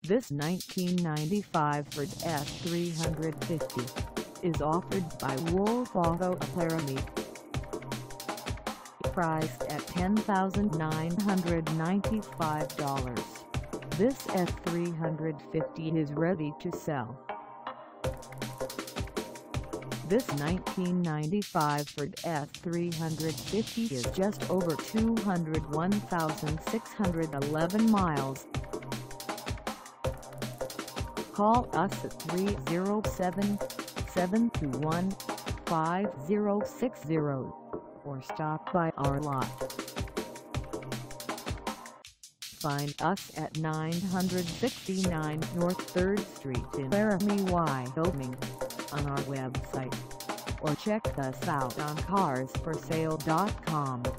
This 1995 Ford F350 is offered by Wolf Auto of Laramie. Priced at $10,995, this F350 is ready to sell. This 1995 Ford F350 is just over 201,611 miles. Call us at 307-721-5060 or stop by our lot. Find us at 969 North 3rd Street in Laramie, Wyoming on our website, or check us out on carsforsale.com.